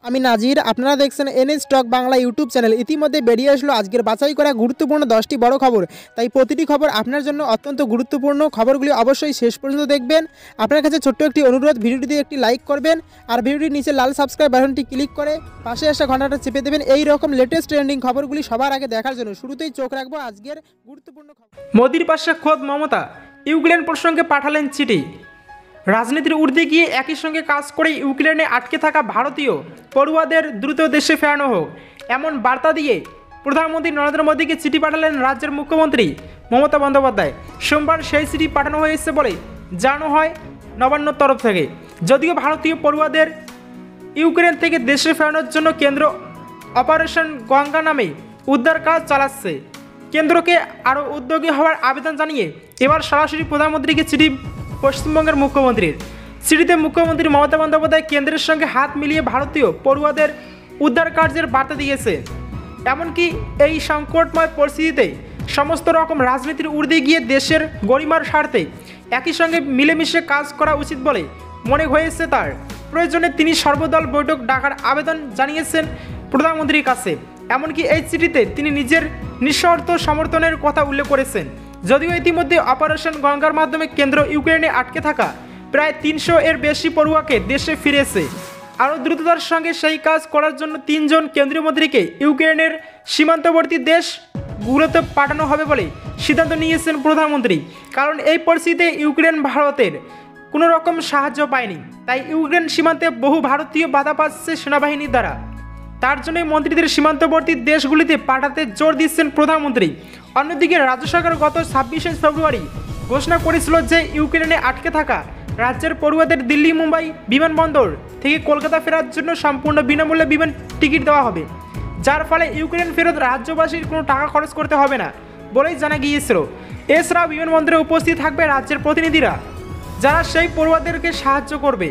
আমি নাজির, আপনারা দেখছেন NS stock Bangla YouTube channel. ইতিমধ্যে বেরিয়ে আসলো আজকের বাছাই করা গুরুত্বপূর্ণ 10টি বড় খবর। তাই প্রতিটি খবর আপনার জন্য অত্যন্ত গুরুত্বপূর্ণ। খবরগুলি অবশ্যই শেষ পর্যন্ত দেখবেন। আপনার কাছে ছোট্ট একটি অনুরোধ, ভিডিওটিতে একটি লাইক করবেন আর ভিডিওটির নিচে লাল সাবস্ক্রাইব বাটনটি ক্লিক করে পাশে আসা ঘন্টাটা চেপে দেবেন এই রকম লেটেস্ট ট্রেন্ডিং খবরগুলি সবার আগে দেখার জন্য। শুরুতেই চোখ রাখবো আজকের গুরুত্বপূর্ণ খবর। মোদির পাশে খোদ মমতা, ইউক্রেন প্রসঙ্গে পাঠালেন চিঠি। রাজনীতির ঊর্ধ্বে গিয়ে একই সঙ্গে কাজ করে ইউক্রেনে আটকে থাকা ভারতীয় পড়ুয়াদের দ্রুত দেশে ফেরানো হোক, এমন বার্তা দিয়ে প্রধানমন্ত্রী নরেন্দ্র মোদীকে চিঠি পাঠালেন রাজ্যের মুখ্যমন্ত্রী মমতা বন্দ্যোপাধ্যায়। সোমবার সেই চিঠি পাঠানো হয়েছে বলে জানানো হয় নবান্নর তরফ থেকে। যদিও ভারতীয় পড়ুয়াদের ইউক্রেন থেকে দেশে ফেরানোর জন্য কেন্দ্র অপারেশন গঙ্গা নামে উদ্ধার কাজ চালাচ্ছে, কেন্দ্রকে আরও উদ্যোগী হওয়ার আবেদন জানিয়ে এবার সরাসরি প্রধানমন্ত্রীকে চিঠি পশ্চিমবঙ্গের মুখ্যমন্ত্রীর। চিঠিতে মুখ্যমন্ত্রী মমতা বন্দ্যোপাধ্যায় কেন্দ্রের সঙ্গে হাত মিলিয়ে ভারতীয় পড়ুয়াদের উদ্ধার কার্যের বার্তা দিয়েছে। এমনকি এই সংকটময় পরিস্থিতিতে সমস্ত রকম রাজনীতির ঊর্ধ্বে গিয়ে দেশের গরিমার স্বার্থে একই সঙ্গে মিলেমিশে কাজ করা উচিত বলে মনে হয়েছে তার। প্রয়োজনে তিনি সর্বদল বৈঠক ডাকার আবেদন জানিয়েছেন প্রধানমন্ত্রীর কাছে। এমনকি এই চিঠিতে তিনি নিজের নিঃশর্ত সমর্থনের কথা উল্লেখ করেছেন। যদিও ইতিমধ্যে অপারেশন গঙ্গার মাধ্যমে কেন্দ্র ইউক্রেনে আটকে থাকা প্রায় 300 এর বেশি পড়ুয়াকে দেশে ফিরেছে। আরও দ্রুততার সঙ্গে সেই কাজ করার জন্য 3 জন কেন্দ্রীয় মন্ত্রীকে ইউক্রেনের সীমান্তবর্তী দেশগুলোতে পাঠানো হবে বলে সিদ্ধান্ত নিয়েছেন প্রধানমন্ত্রী। কারণ এই পরিস্থিতিতে ইউক্রেন ভারতের কোনো রকম সাহায্য পায়নি, তাই ইউক্রেন সীমান্তে বহু ভারতীয় বাধা পাচ্ছে সেনাবাহিনীর দ্বারা। তার জন্য মন্ত্রীদের সীমান্তবর্তী দেশগুলিতে পাঠাতে জোর দিচ্ছেন প্রধানমন্ত্রী। অন্যদিকে রাজ্য সরকার গত 26শে ফেব্রুয়ারি ঘোষণা করেছিল যে ইউক্রেনে আটকে থাকা রাজ্যের পড়ুয়াদের দিল্লি মুম্বাই বিমানবন্দর থেকে কলকাতা ফেরার জন্য সম্পূর্ণ বিনামূল্যে বিমান টিকিট দেওয়া হবে, যার ফলে ইউক্রেন ফেরত রাজ্যবাসীর কোনো টাকা খরচ করতে হবে না বলেই জানা গিয়েছিল। এছাড়াও বিমানবন্দরে উপস্থিত থাকবে রাজ্যের প্রতিনিধিরা, যারা সেই পড়ুয়াদেরকে সাহায্য করবে।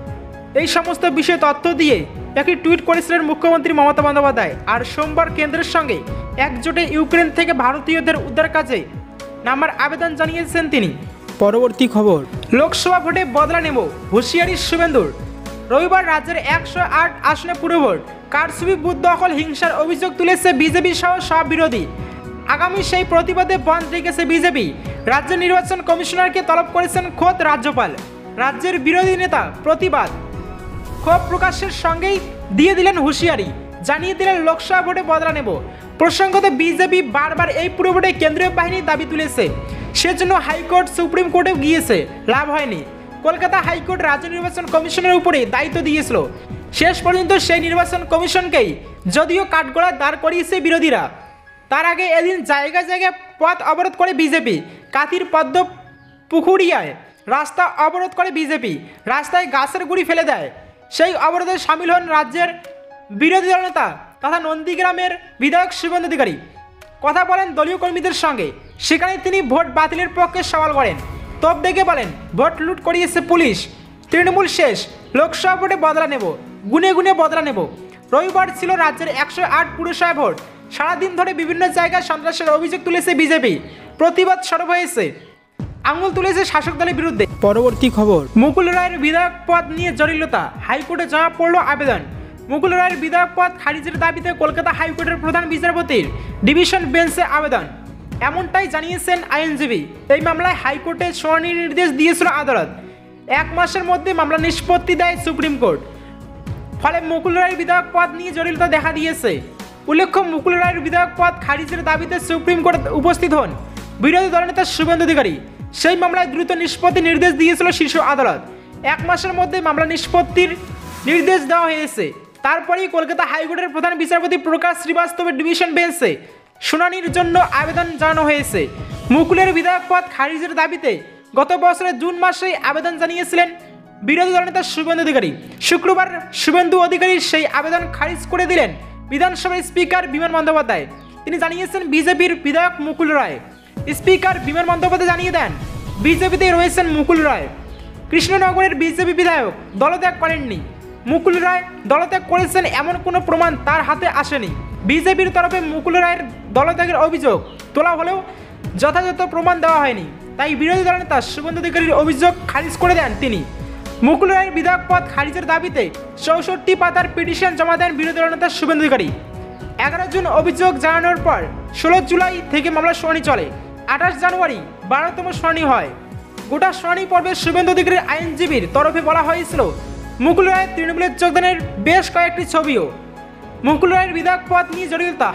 এই সমস্ত বিষয়ে তথ্য দিয়ে একটি টুইট করেছিলেন মুখ্যমন্ত্রী মমতা বন্দ্যোপাধ্যায়। আর সোমবার কেন্দ্রের সঙ্গে একজোটে ইউক্রেন থেকে ভারতীয়দের উদ্ধার কাজে নামার আবেদন জানিয়েছেন তিনি। পরবর্তী খবর, লোকসভা ভোটে বদলা নেব হুঁশিয়ারি শুভেন্দুর। রবিবার রাজ্যের 108 আসনে পুরভোট কারচুপি, বুথ দখল, হিংসার অভিযোগ তুলেছে বিজেপি সহ সব বিরোধী। আগামী সেই প্রতিবাদে বন্ধ রেখেছে বিজেপি। রাজ্য নির্বাচন কমিশনারকে তলব করেছেন খোদ রাজ্যপাল। রাজ্যের বিরোধী নেতা প্রতিবাদ ক্ষোভ প্রকাশের সঙ্গেই দিয়ে দিলেন হুঁশিয়ারি, জানিয়ে দিলেন লোকসভা ভোটে বদলা নেব। প্রসঙ্গত বিজেপি বারবার এই পুরভোটে কেন্দ্রীয় বাহিনীর দাবি তুলেছে, সেজন্য হাইকোর্ট সুপ্রিম কোর্টে গিয়েছে, লাভ হয়নি। কলকাতা হাইকোর্ট রাজ্য নির্বাচন কমিশনের উপরে দায়িত্ব দিয়েছিল। শেষ পর্যন্ত সেই নির্বাচন কমিশনকেই যদিও কাঠগড়ায় দাঁড় করিয়েছে বিরোধীরা। তার আগে এদিন জায়গায় জায়গায় পথ অবরোধ করে বিজেপি। কাতির পদ্ম পুকুরিয়ায় রাস্তা অবরোধ করে বিজেপি, রাস্তায় গাছের গুঁড়ি ফেলে দেয়। সেই অবরোধে সামিল হন রাজ্যের বিরোধী দলনেতা তথা নন্দীগ্রামের বিধায়ক শুভেন্দু অধিকারী। কথা বলেন দলীয় কর্মীদের সঙ্গে। সেখানে তিনি ভোট বাতিলের পক্ষে সওয়াল করেন। তোপ দেখে বলেন, ভোট লুট করিয়েছে পুলিশ, তৃণমূল শেষ, লোকসভা ভোটে বদলা নেব, গুনে গুনে বদলা নেব। রবিবার ছিল রাজ্যের 108 পুরসভা ভোট। সারাদিন ধরে বিভিন্ন জায়গায় সন্ত্রাসের অভিযোগ তুলেছে বিজেপি। প্রতিবাদ সরব হয়েছে, আঙুল তুলেছে শাসক দলের বিরুদ্ধে। পরবর্তী খবর, মুকুল রায়ের বিধায়ক পদ নিয়ে জটিলতা, হাইকোর্টে জমা পড়ল আবেদন। মুকুল রায়ের বিধায়ক পদ খারিজের দাবিতে কলকাতা হাইকোর্টের প্রধান বিচারপতির ডিভিশন বেঞ্চে আবেদন, এমনটাই জানিয়েছেন আইনজীবী। এই মামলায় হাইকোর্টে শুনানির নির্দেশ দিয়েছিল আদালত। 1 মাসের মধ্যে মামলা নিষ্পত্তি দেয় সুপ্রিম কোর্ট। ফলে মুকুল রায়ের বিধায়ক পদ নিয়ে জটিলতা দেখা দিয়েছে। উল্লেখ্য, মুকুল রায়ের বিধায়ক পদ খারিজের দাবিতে সুপ্রিম কোর্টে উপস্থিত হন বিরোধী দলনেতা শুভেন্দু অধিকারী। সেই মামলায় দ্রুত নিষ্পত্তির নির্দেশ দিয়েছিল শীর্ষ আদালত। 1 মাসের মধ্যে মামলা নিষ্পত্তির নির্দেশ দেওয়া হয়েছে। তারপরেই কলকাতা হাইকোর্টের প্রধান বিচারপতি প্রকাশ শ্রীবাস্তবের ডিভিশন বেঞ্চে শুনানির জন্য আবেদন জানানো হয়েছে। মুকুলের বিধায়ক পদ খারিজের দাবিতে গত বছরের জুন মাসেই আবেদন জানিয়েছিলেন বিরোধী দলনেতা শুভেন্দু অধিকারী। শুক্রবার শুভেন্দু অধিকারী সেই আবেদন খারিজ করে দিলেন বিধানসভার স্পিকার বিমান বন্দ্যোপাধ্যায়। তিনি জানিয়েছেন বিজেপির বিধায়ক মুকুল রায়। স্পিকার বিমান বন্দ্যোপাধ্যায় জানিয়ে দেন, বিজেপিতে রয়েছেন মুকুল রায়। কৃষ্ণনগরের বিজেপি বিধায়ক দলত্যাগ করেননি। মুকুল রায় দলত্যাগ করেছেন এমন কোনো প্রমাণ তার হাতে আসেনি। বিজেপির তরফে মুকুল রায়ের দলত্যাগের অভিযোগ তোলা হলেও যথাযথ প্রমাণ দেওয়া হয়নি, তাই বিরোধী দলনেতা শুভেন্দু অধিকারীর অভিযোগ খারিজ করে দেন তিনি। মুকুল রায়ের বিধায়ক পদ খারিজের দাবিতে ৬৪ পাতার পিটিশন জমা দেন বিরোধী দলনেতা শুভেন্দু অধিকারী। 11 জুন অভিযোগ জানানোর পর 16 জুলাই থেকে মামলা শুনানি চলে। 28 জানুয়ারি 12তম শুনানি হয়। গোটা শুনানি পর্বে শুভেন্দু অধিকারীর আইনজীবীর তরফে বলা হয়েছিল মুকুল রায়ের তৃণমূলের যোগদানের বেশ কয়েকটি ছবিও মুকুল রায়ের বিধায়ক পদ নিয়ে জড়িততা।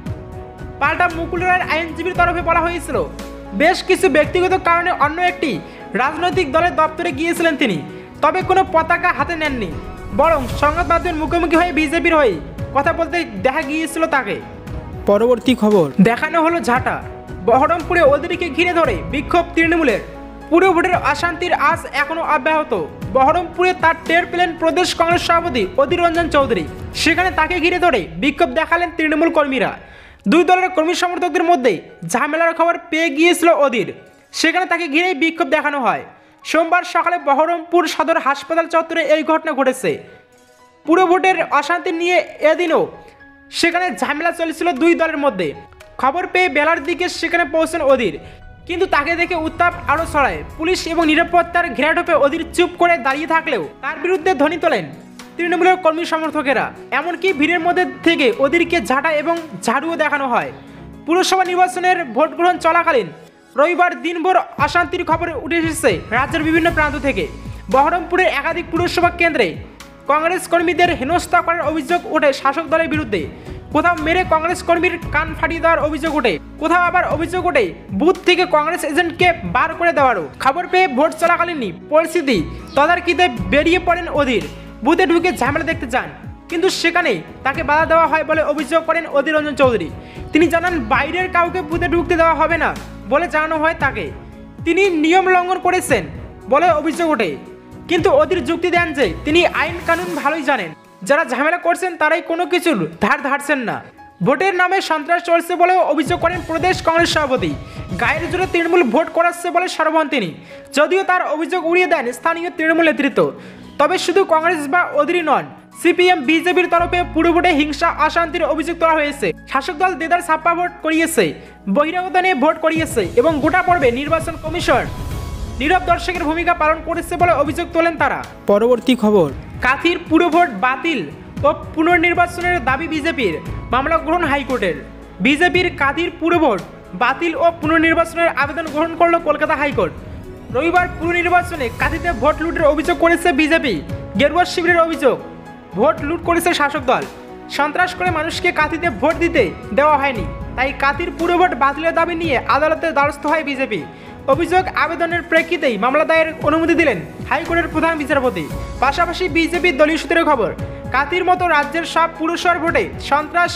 পাল্টা মুকুল রায়ের আইনজীবীর তরফে বলা হয়েছিল বেশ কিছু ব্যক্তিগত কারণে অন্য একটি রাজনৈতিক দলের দপ্তরে গিয়েছিলেন তিনি, তবে কোনো পতাকা হাতে নেননি, বরং সংবাদ মাধ্যমের মুখোমুখি হয়ে বিজেপির হয়ে কথা বলতে দেখা গিয়েছিল তাকে। পরবর্তী খবর দেখানো হলো ঝাঁটা। বহরমপুরে অধিরীকে ঘিরে ধরে বিক্ষোভ তৃণমূলের। পুরো ভোটের অশান্তির আজ এখনো অব্যাহত। বহরমপুরে তার টের পেলেন প্রদেশ কংগ্রেস সভাপতি অধীর রঞ্জন চৌধুরী। সেখানে তাকে ঘিরে ধরে বিক্ষোভ দেখালেন তৃণমূল কর্মীরা। দুই দলের কর্মী সমর্থকদের মধ্যে ঝামেলার খবর পেয়ে গিয়েছিল অধীর। সেখানে তাকে ঘিরেই বিক্ষোভ দেখানো হয়। সোমবার সকালে বহরমপুর সদর হাসপাতাল চত্বরে এই ঘটনা ঘটেছে। পুরো ভোটের অশান্তি নিয়ে এদিনও সেখানে ঝামেলা চলছিল দুই দলের মধ্যে। খবর পেয়ে বেলার দিকে সেখানে পৌঁছেন অধীর, কিন্তু তাকে দেখে উত্তাপ আরও ছড়ায়। পুলিশ এবং নিরাপত্তার ঘেরাটোপে অধীর চুপ করে দাঁড়িয়ে থাকলেও তার বিরুদ্ধে ধ্বনি তোলেন তৃণমূলের কর্মী সমর্থকেরা। এমনকি ভিড়ের মধ্যে থেকে অধীরকে ঝাঁটা এবং ঝাড়ুও দেখানো হয়। পুরসভা নির্বাচনের ভোট গ্রহণ চলাকালীন রবিবার দিনভর অশান্তির খবর উঠে এসেছে রাজ্যের বিভিন্ন প্রান্ত থেকে। বহরমপুরের একাধিক পুরসভা কেন্দ্রে কংগ্রেস কর্মীদের হেনস্থা করার অভিযোগ ওঠে শাসক দলের বিরুদ্ধে। কোথাও মেরে কংগ্রেস কর্মীর কান ফাটিয়ে দেওয়ার অভিযোগ ওঠে, কোথাও আবার অভিযোগ ওঠে বুথ থেকে কংগ্রেস এজেন্টকে বার করে দেওয়ারও। খবর পেয়ে ভোট চলাকালীনই পরিস্থিতি তদারকিতে বেরিয়ে পড়েন অধীর। বুথে ঢুকে ঝামেলা দেখতে যান, কিন্তু সেখানেই তাকে বাধা দেওয়া হয় বলে অভিযোগ করেন অধীর রঞ্জন চৌধুরী। তিনি জানান বাইরের কাউকে বুথে ঢুকতে দেওয়া হবে না বলে জানানো হয় তাকে। তিনি নিয়ম লঙ্ঘন করেছেন বলে অভিযোগ ওঠে, কিন্তু অধীর যুক্তি দেন যে তিনি আইন কানুন ভালোই জানেন, যারা ঝামেলা করছেন তারাই কোনো কিছুর ধার ধারছেন না। ভোটের নামে সন্ত্রাস চলছে বলেও অভিযোগ করেন প্রদেশ কংগ্রেস সভাপতি। গায়ের জোরে তৃণমূল ভোট করাচ্ছে বলে সরবন তিনি, যদিও তার অভিযোগ উড়িয়ে দেন স্থানীয় তৃণমূল নেতৃত্ব। তবে শুধু কংগ্রেস বা অধীরই নন, সিপিএম বিজেপির তরফে পুরো ভোটে হিংসা অশান্তির অভিযোগ তোলা হয়েছে। শাসক দল দেদার ছাপ্পা ভোট করিয়েছে, বহিরাগত নিয়ে ভোট করিয়েছে এবং গোটা পর্বে নির্বাচন কমিশন নীরব দর্শকের ভূমিকা পালন করেছে বলে অভিযোগ তোলেন তারা। পরবর্তী খবর কাথির পুরো ভোট বাতিল ও পুনর্নির্বাচনের দাবি বিজেপির, মামলা গ্রহণ হাইকোর্টের। বিজেপির কাথির পুরো ভোট বাতিল ও পুনর্নির্বাচনের আবেদন গ্রহণ করল কলকাতা হাইকোর্ট। রবিবার পুনর্নির্বাচনে কাথিতে ভোট লুটের অভিযোগ করেছে বিজেপি। গেরুয়া শিবিরের অভিযোগ, ভোট লুট করেছে শাসক দল। সন্ত্রাস করে মানুষকে কাথিতে ভোট দিতে দেওয়া হয়নি, তাই কাথির পুরো ভোট বাতিলের দাবি নিয়ে আদালতের দ্বারস্থ হয় বিজেপি। অভিযোগ আবেদনের প্রেক্ষিতেই মামলা দায়ের অনুমতি দিলেন হাইকোর্টের প্রধান বিচারপতি। পাশাপাশি বিজেপির দলীয় সূত্রের খবর, কাথির মতো রাজ্যের সব পুরসভার ভোটে সন্ত্রাস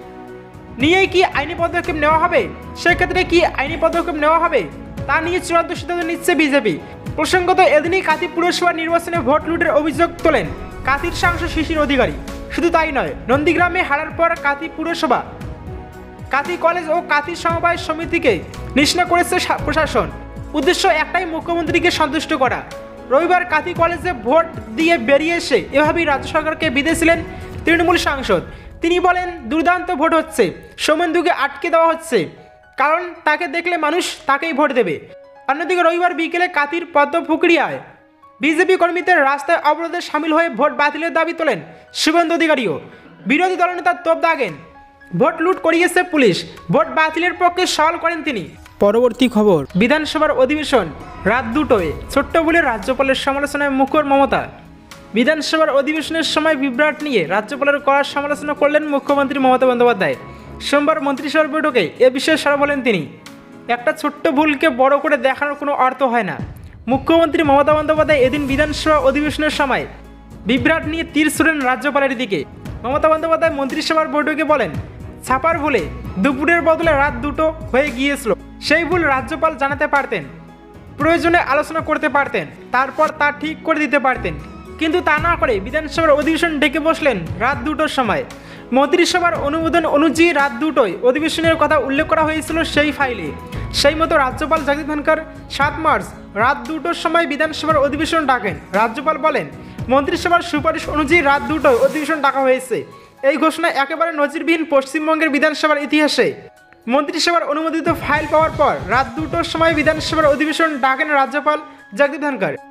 নিয়েই কি আইনি পদক্ষেপ নেওয়া হবে, সেক্ষেত্রে কি আইনি পদক্ষেপ নেওয়া হবে তা নিয়ে চূড়ান্ত সিদ্ধান্ত নিচ্ছে বিজেপি। প্রসঙ্গত এদিনই কাথি পুরসভার নির্বাচনে ভোট লুটের অভিযোগ তোলেন কাথির সাংসদ শিশির অধিকারী। শুধু তাই নয়, নন্দীগ্রামে হারার পর কাথি পুরসভা, কাথি কলেজ ও কাথি সমবায় সমিতিকে নিষ্ক্রিয় করেছে প্রশাসন। উদ্দেশ্য একটাই, মুখ্যমন্ত্রীকে সন্তুষ্ট করা। রবিবার কাথি কলেজে ভোট দিয়ে বেরিয়ে এসে এভাবেই রাজ্য সরকারকে বিঁধেছিলেন তৃণমূল সাংসদ। তিনি বলেন, দুর্দান্ত ভোট হচ্ছে, শুভেন্দুকে আটকে দেওয়া হচ্ছে, কারণ তাকে দেখলে মানুষ তাকেই ভোট দেবে। অন্যদিকে রবিবার বিকেলে কাথির পদ্মপুকুরিয়ায় বিজেপি কর্মীদের রাস্তায় অবরোধে সামিল হয়ে ভোট বাতিলের দাবি তোলেন শুভেন্দু অধিকারীও। বিরোধী দলনেতা তোপ দাগেন, ভোট লুট করিয়েছে পুলিশ, ভোট বাতিলের পক্ষে সওয়াল করেন তিনি। পরবর্তী খবর, বিধানসভার অধিবেশন রাত 2টোয়, ছোট্ট বলে রাজ্যপালের সমালোচনায় মুখর মমতা। বিধানসভার অধিবেশনের সময় বিভ্রাট নিয়ে রাজ্যপালের কড়া সমালোচনা করলেন মুখ্যমন্ত্রী মমতা বন্দ্যোপাধ্যায়। সোমবার মন্ত্রিসভার বৈঠকে এ বিষয়ে সাড়া বলেন তিনি। একটা ছোট্ট ভুলকে বড় করে দেখানোর কোনো অর্থ হয় না। মুখ্যমন্ত্রী মমতা বন্দ্যোপাধ্যায় এদিন বিধানসভা অধিবেশনের সময় বিভ্রাট নিয়ে তীর ছুড়েন রাজ্যপালের দিকে। মমতা বন্দ্যোপাধ্যায় মন্ত্রিসভার বৈঠকে বলেন, ছাপার ভুলে দুপুরের বদলে রাত 2টো হয়ে গিয়েছিল। সেই ভুল রাজ্যপাল জানাতে পারতেন, প্রয়োজনে আলোচনা করতে পারতেন, তারপর তা ঠিক করে দিতে পারতেন, কিন্তু তা না করে বিধানসভার অধিবেশন ডেকে বসলেন রাত 2টোর সময়। মন্ত্রিসভার অনুমোদন অনুযায়ী রাত 2টোয় অধিবেশনের কথা উল্লেখ করা হয়েছিল সেই ফাইলে। সেই মতো রাজ্যপাল জগদীপ ধনখড় 7 মার্চ রাত 2টোর সময় বিধানসভার অধিবেশন ডাকেন। রাজ্যপাল বলেন, মন্ত্রিসভার সুপারিশ অনুযায়ী রাত 2টোয় অধিবেশন ডাকা হয়েছে। এই ঘোষণা একেবারে নজিরবিহীন পশ্চিমবঙ্গের বিধানসভার ইতিহাসে। মন্ত্রিসভার অনুমোদিত ফাইল পাওয়ার পর রাত 2টোর সময় বিধানসভার অধিবেশন ডাকেন রাজ্যপাল জগদীপ ধনখড়।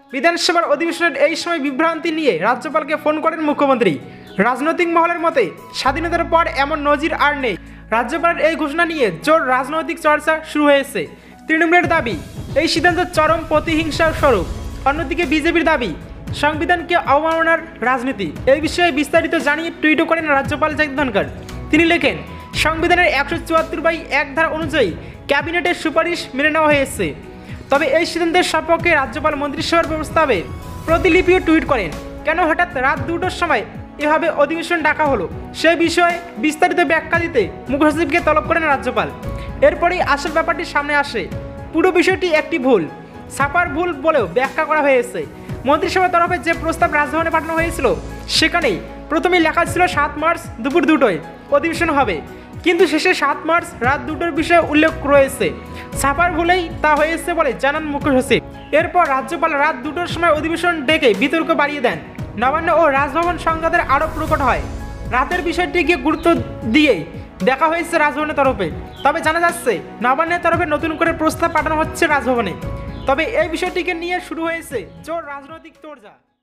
বিধানসভার অধিবেশনের এই সময় বিভ্রান্তি নিয়ে রাজ্যপালকে ফোন করেন মুখ্যমন্ত্রী। রাজনৈতিক মহলের মতে স্বাধীনতার পর এমন নজির আর নেই। রাজ্যপালের এই ঘোষণা নিয়ে জোর রাজনৈতিক চর্চা শুরু হয়েছে। তৃণমূলের দাবি এই সিদ্ধান্ত চরম প্রতিহিংসার স্বরূপ। অন্যদিকে বিজেপির দাবি সংবিধানকে অবমাননার রাজনীতি। এই বিষয়ে বিস্তারিত জানিয়ে টুইটও করেন রাজ্যপাল জগদীপ ধনখড়। তিনি লেখেন, সংবিধানের 174/1 ধারা অনুযায়ী ক্যাবিনেটের সুপারিশ মেনে নেওয়া হয়েছে। তবে এই সিদ্ধান্তের সপক্ষে রাজ্যপাল মন্ত্রিসভার প্রস্তাবে প্রতিলিপিও টুইট করেন। কেন হঠাৎ রাত 2টার সময় এভাবে অধিবেশন ডাকা হলো সে বিষয়ে বিস্তারিত ব্যাখ্যা দিতে মুখ্য সচিবকে তলব করেন রাজ্যপাল। এরপরেই আসল ব্যাপারটি সামনে আসে। পুরো বিষয়টি একটি ভুল, ছাপার ভুল বলেও ব্যাখ্যা করা হয়েছে। মন্ত্রিসভার তরফে যে প্রস্তাব রাজভবনে পাঠানো হয়েছিল সেখানেই প্রথমেই লেখা ছিল 7 মার্চ দুপুর 2টায় অধিবেশন হবে, কিন্তু শেষে 7 মার্চ রাত 2টার বিষয়ে উল্লেখ রয়েছে। ছাপার ভুলেই তা হয়েছে বলে জানান মুখ্য সচিব। এরপর রাজ্যপাল রাত 2টার সময় অধিবেশন ডেকে বিতর্ক বাড়িয়ে দেন। নবান্ন ও রাজভবন সংঘাতের আরও প্রকট হয়। রাতের বিষয়টিকে গুরুত্ব দিয়েই দেখা হয়েছে রাজভবনের তরফে। তবে জানা যাচ্ছে নবান্নের তরফে নতুন করে প্রস্তাব পাঠানো হচ্ছে রাজভবনে। তবে এই বিষয়টিকে নিয়ে শুরু হয়েছে জোর রাজনৈতিক তোড়জোড়।